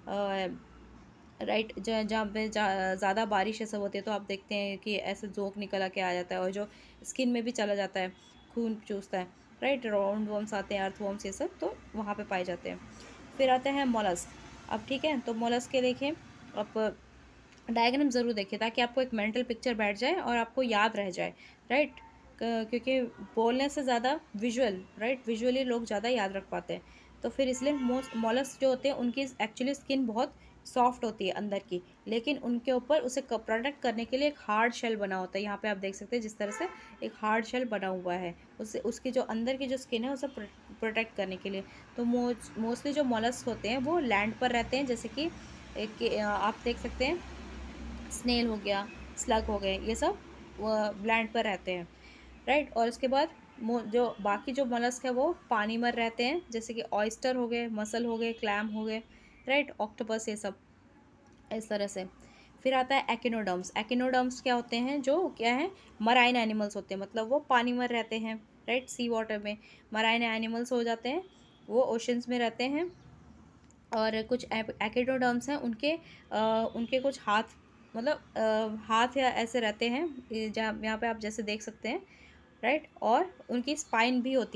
राइट, जहाँ पे ज़्यादा बारिश ऐसा होती है तो आप देखते हैं कि ऐसे जोंक निकल के आ जाता है, और जो स्किन में भी चला जाता है, खून चूसता है, राइट। राउंड वॉर्म्स आते हैं, अर्थ वॉर्म्स, ये सब तो वहाँ पे पाए जाते हैं। फिर आते हैं मोलस्क। अब ठीक है, तो मोलस्क के देखें, अब डायग्राम ज़रूर देखिए ताकि आपको एक मेंटल पिक्चर बैठ जाए और आपको याद रह जाए, राइट। क्योंकि बोलने से ज़्यादा विजुअल, राइट, विजुअली लोग ज़्यादा याद रख पाते हैं। तो फिर इसलिए मोस्ट मोलस्क जो होते हैं उनकी एक्चुअली स्किन बहुत सॉफ्ट होती है अंदर की, लेकिन उनके ऊपर उसे प्रोटेक्ट करने के लिए एक हार्ड शेल बना होता है। यहाँ पे आप देख सकते हैं जिस तरह से एक हार्ड शेल बना हुआ है, उससे उसकी जो अंदर की जो स्किन है उसे प्रोटेक्ट करने के लिए। तो मोस्टली जो मोलस्क होते हैं वो लैंड पर रहते हैं, जैसे कि एक आप देख सकते हैं स्नेल हो गया, स्लग हो गए, ये सब लैंड पर रहते हैं, राइट। और उसके बाद जो बाकी जो मोलस्क है वो पानी में रहते हैं, जैसे कि ऑयस्टर हो गए, मसल हो गए, क्लैम हो गए, राइट, ऑक्टोपस, ये सब इस तरह से। फिर आता है एकिनोडर्म्स। एकिनोडर्म्स क्या होते हैं, जो क्या है, मराइन एनिमल्स होते हैं, मतलब वो पानी में रहते हैं, राइट, सी वाटर में। मराइन एनिमल्स हो जाते हैं, वो ओशंस में रहते हैं। और कुछ एकिनोडर्म्स हैं, उनके आ, उनके कुछ हाथ, मतलब आ, हाथ या ऐसे रहते हैं, जहाँ यहाँ पे आप जैसे देख सकते हैं, राइट। और उनकी स्पाइन भी होती है,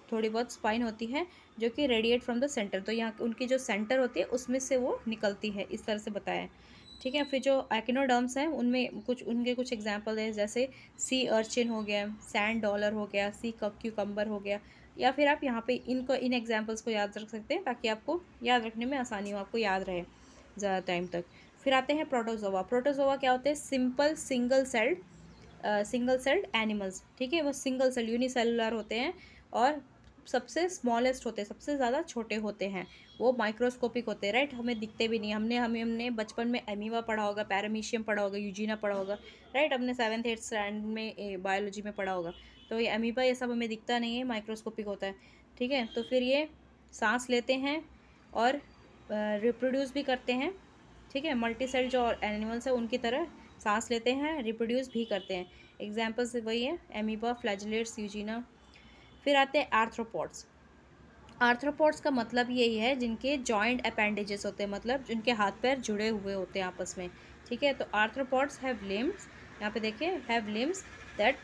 थोड़ी बहुत स्पाइन होती है जो कि रेडिएट फ्रॉम द सेंटर, तो यहाँ उनकी जो सेंटर होती है उसमें से वो निकलती है, इस तरह से बताया है। ठीक है, फिर जो एकिनोडर्म्स हैं उनमें कुछ उनके कुछ एग्जांपल हैं, जैसे सी अर्चिन हो गया, सैंड डॉलर हो गया, सी क्यूकम्बर हो गया, या फिर आप यहाँ पे इनको इन एग्जांपल्स को याद रख सकते हैं ताकि आपको याद रखने में आसानी हो, आपको याद रहे ज़्यादा टाइम तक। फिर आते हैं प्रोटोजोआ। प्रोटोजोआ क्या होते हैं? Simple single celled single celled animals. ठीक है, वो सिंगल सेल यूनिसेलुलर होते हैं और सबसे स्मॉलेस्ट होते हैं, सबसे ज़्यादा छोटे होते हैं, वो माइक्रोस्कोपिक होते हैं, राइट, हमें दिखते भी नहीं। हमने हमें हमने बचपन में एमीवा पढ़ा होगा, पैरामीशियम पढ़ा होगा, यूजीना पढ़ा होगा, राइट, हमने सेवन्थ एट्थ स्टैंडर्ड में बायोलॉजी में पढ़ा होगा। तो ये एमीबा ये सब हमें दिखता नहीं है, माइक्रोस्कोपिक होता है। ठीक है, तो फिर ये सांस लेते हैं और रिप्रोड्यूस भी करते हैं। ठीक है, मल्टी सेल जो एनिमल्स है उनकी तरह सांस लेते हैं, रिप्रोड्यूस भी करते हैं। एग्जाम्पल्स वही है, एमीबा, फ्लैजिलेट्स, यूजीना। फिर आते हैं आर्थ्रोपॉड्स। आर्थ्रोपॉड्स का मतलब यही है जिनके जॉइंट अपेंडेजेस होते हैं, मतलब जिनके हाथ पैर जुड़े हुए होते हैं आपस में। ठीक है, तो आर्थ्रोपॉड्स हैव लिम्स, यहाँ पे देखिए, have limbs that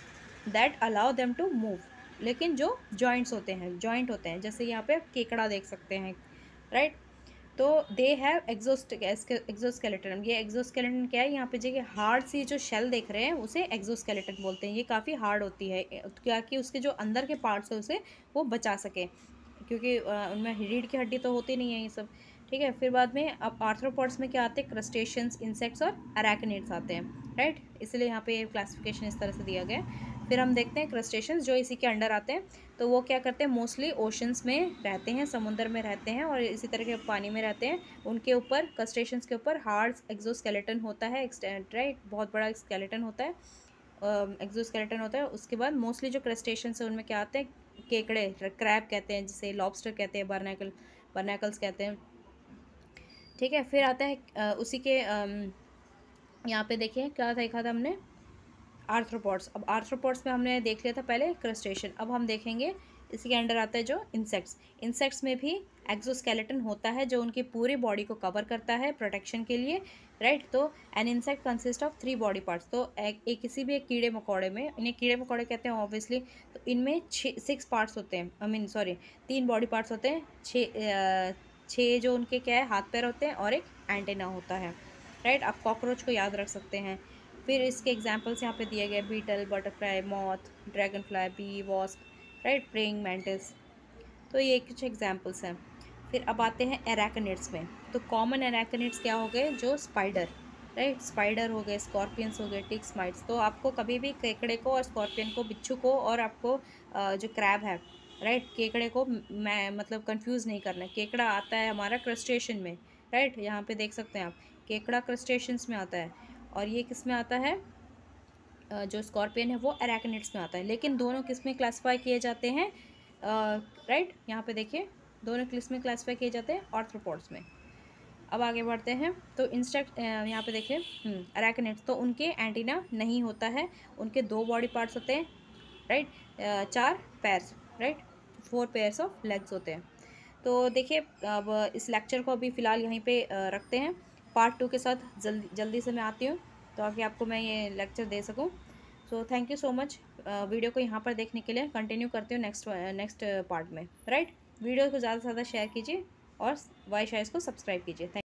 that allow them to move, लेकिन जो जॉइंट्स होते हैं, जॉइंट होते हैं, जैसे यहाँ पे केकड़ा देख सकते हैं, राइट। तो दे हैव एक्सोस्ट एक्सोस्केलेटन। ये एक्सोस्केलेटन क्या है? यहाँ पे देखिए हार्ड सी जो शेल देख रहे हैं उसे एक्सोस्केलेटन बोलते हैं। ये काफ़ी हार्ड होती है क्या कि उसके जो अंदर के पार्ट्स है उसे वो बचा सके, क्योंकि उनमें रीढ़ की हड्डी तो होती नहीं है ये सब। ठीक है, फिर बाद में अब आर्थ्रोपॉड्स में क्या आते हैं? क्रस्टेशियंस, इंसेक्ट्स और अराकिनिड्स आते हैं, राइट, इसलिए यहाँ पे क्लासिफिकेशन इस तरह से दिया गया है। फिर हम देखते हैं क्रस्टेशियंस जो इसी के अंडर आते हैं, तो वो क्या करते हैं? मोस्टली ओशंस में रहते हैं, समुद्र में रहते हैं और इसी तरह के पानी में रहते हैं। उनके ऊपर, क्रस्टेशियंस के ऊपर हार्ड एक्सोस्केलेटन होता है, राइट, बहुत बड़ा स्केलेटन होता है, एक्सोस्केलेटन होता है। उसके बाद मोस्टली जो क्रस्टेशियंस है उनमें क्या आते हैं? केकड़े, क्रैब कहते हैं जिसे, लॉबस्टर कहते हैं, बर्नैकल बर्नैकल्स कहते हैं। ठीक है, फिर आता है उसी के यहाँ पे देखिए क्या देखा था हमने? आर्थ्रोपॉड्स। अब आर्थ्रोपॉड्स में हमने देख लिया था पहले क्रस्टेशियन, अब हम देखेंगे इसी के अंडर आता है जो इंसेक्ट्स। इंसेक्ट्स में भी एक्सोस्केलेटन होता है जो उनकी पूरी बॉडी को कवर करता है प्रोटेक्शन के लिए, राइट। तो an insect consist of three body parts. तो एक, एक किसी भी एक कीड़े मकोड़े में, इन्हें कीड़े मकोड़े कहते हैं ऑब्वियसली, तो इनमें छः सिक्स पार्ट्स होते हैं, आई मीन सॉरी तीन बॉडी पार्ट्स होते हैं, छः छः जो उनके क्या है हाथ पैर होते हैं और एक एंटेना होता है, राइट। आप कॉकरोच को याद रख सकते हैं। फिर इसके एग्जांपल्स यहाँ पे दिए गए, beetle, butterfly, moth, dragonfly, bee, wasp, right, praying mantis. तो ये कुछ एग्जांपल्स हैं। फिर अब आते हैं एराकनिड्स में। तो कॉमन एराकनिड्स क्या हो गए? जो स्पाइडर, राइट, स्पाइडर हो गए, स्कॉर्पियंस हो गए, टिक्स, माइट्स। तो आपको कभी भी केकड़े को और स्कॉर्पियन को, बिच्छू को और आपको जो क्रैब है, राइट, केकड़े को मैं मतलब कंफ्यूज नहीं करना है। केकड़ा आता है हमारा क्रस्टेशियन में, राइट, यहाँ पे देख सकते हैं आप, केकड़ा क्रस्टेशियंस में आता है और ये किस में आता है? जो स्कॉर्पियन है वो एराकनिड्स में आता है। लेकिन दोनों किस में क्लासिफाई किए जाते हैं? राइट, यहाँ पे देखिए दोनों किस में क्लासिफाई किए जाते हैं? आर्थ्रोपॉड्स में। अब आगे बढ़ते हैं। तो इंस्टेक्ट यहाँ पे देखिए एराकनिड्स, तो उनके एंटीना नहीं होता है, उनके दो बॉडी पार्ट्स होते हैं, राइट, चार pairs, right, four pairs of legs होते हैं। तो देखिए अब इस लेक्चर को अभी फ़िलहाल यहीं पे रखते हैं, पार्ट टू के साथ जल्दी जल्दी से मैं आती हूँ ताकि आपको मैं ये लेक्चर दे सकूँ। So thank you so much video को यहाँ पर देखने के लिए। कंटिन्यू करती हूँ नेक्स्ट नेक्स्ट पार्ट में, राइट। वीडियो को ज़्यादा से ज़्यादा शेयर कीजिए और वाई शाइज को सब्सक्राइब कीजिए। थैंक